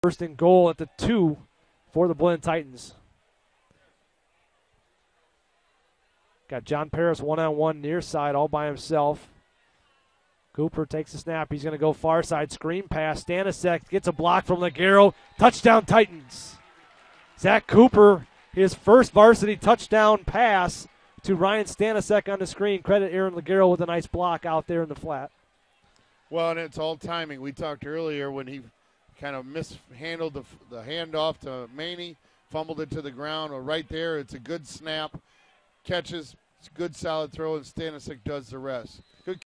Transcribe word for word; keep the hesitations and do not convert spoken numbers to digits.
First and goal at the two for the Blinn Titans. Got John Paris one-on-one near side all by himself. Cooper takes a snap. He's going to go far side. Screen pass. Stanisiak gets a block from Ligero. Touchdown Titans. Zach Cooper, his first varsity touchdown pass to Ryan Stanisiak on the screen. Credit Aaron Ligero with a nice block out there in the flat. Well, and it's all timing. We talked earlier when he kind of mishandled the, the handoff to Maney, fumbled it to the ground. Well, right there, it's a good snap. Catches, it's a good solid throw, and Stanisiak does the rest. Good